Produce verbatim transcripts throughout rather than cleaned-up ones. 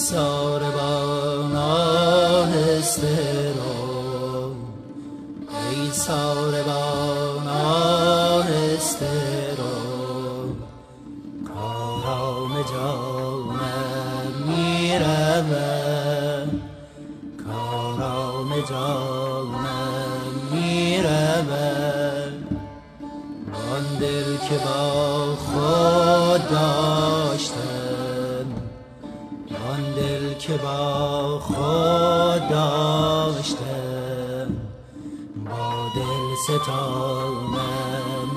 ساربان آهسته رو، ای ساربان آهسته رو، کارام جانم میرود، کارام جانم میرود. آن دل که با خود داشتم، آن دل که با خود داشتم، با دل ستانم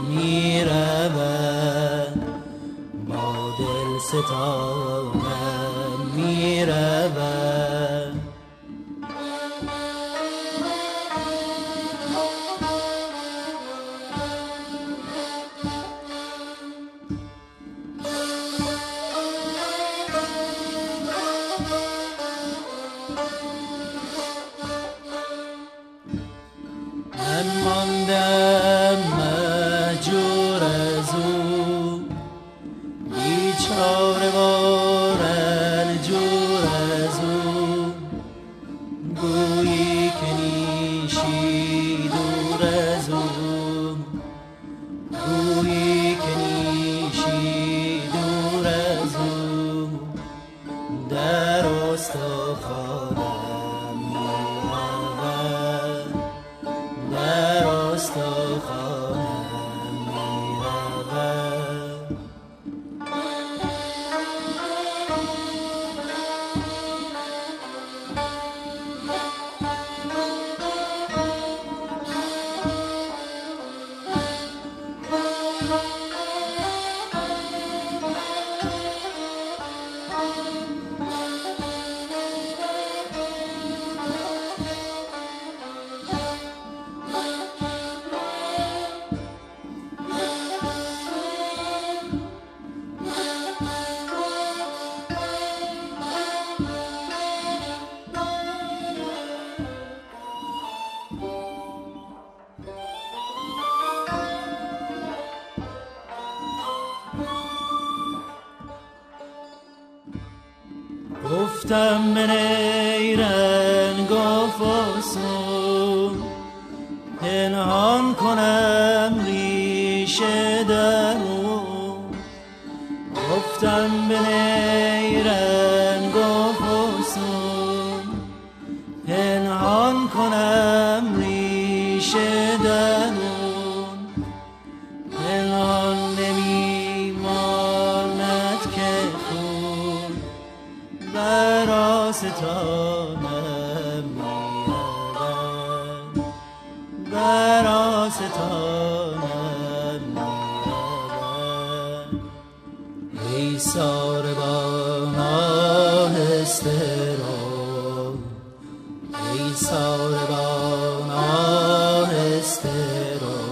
میرود، با دل ستانم میرود. من ماندم مهجور از او، بیچاره و رنجور از او، گویی که نیشی دور از او، گویی که نیشی دور از او، در استخوانم میرود، در استخوانم میرود. گفتم به نیرنگ و فسون، پنهان کنم ریشه درون. گفتم به نیرنگ و فسون، پنهان کنم ریشه درون. پنهان نمیماند که خون بر آستانم میرود، بر آستانم میرود. ای ساربان آهسته رو، ای ساربان آهسته رو،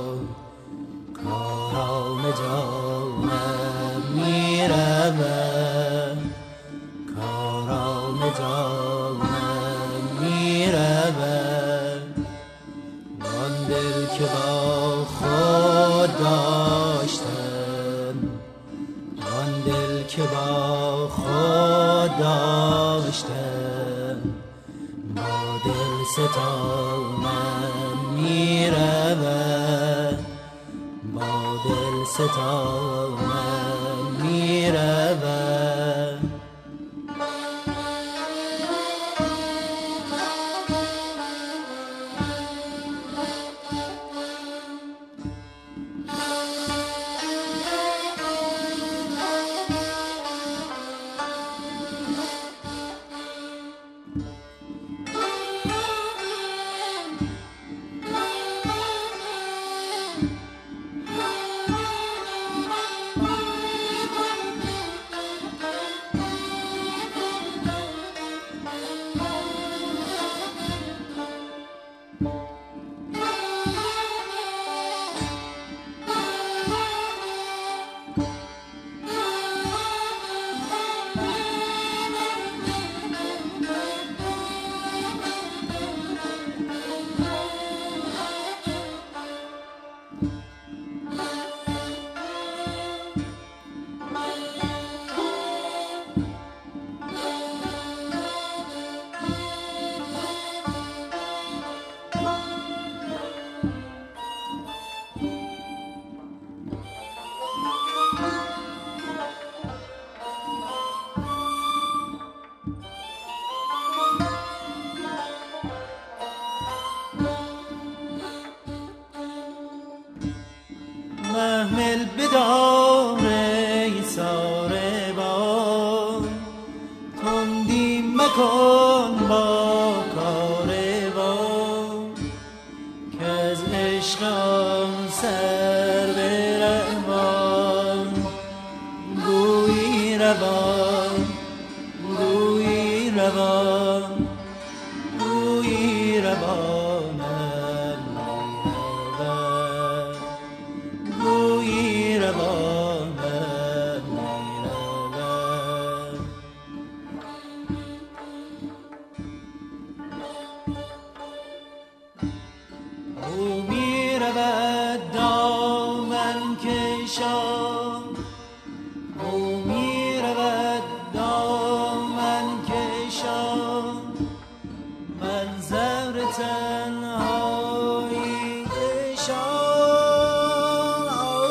کارام جانم میرود، کارام جانم میرود. آن دل که با خود داشتم، آن دل که با خود داشتم، با دل ستانم میرود، با دل ستانم میرود. محمل بدار ساربان، تندی مکن با کاروان، که از عشقم سر بروان. گویی روان، گویی روان، گویی روانم میرود، گویی روانم میرود. او میرود دامن کشان، او میرود دامن کشان، منظر تنهایی نشان.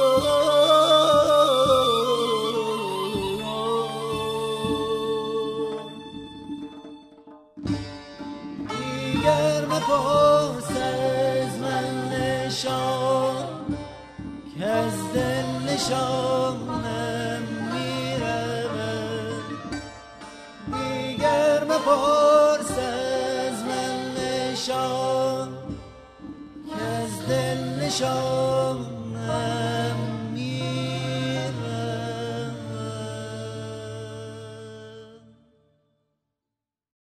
دیگر مپرس از من نشان، که از دل نشانم میرود. دیگر مپرس از من نشان، که از دل نشان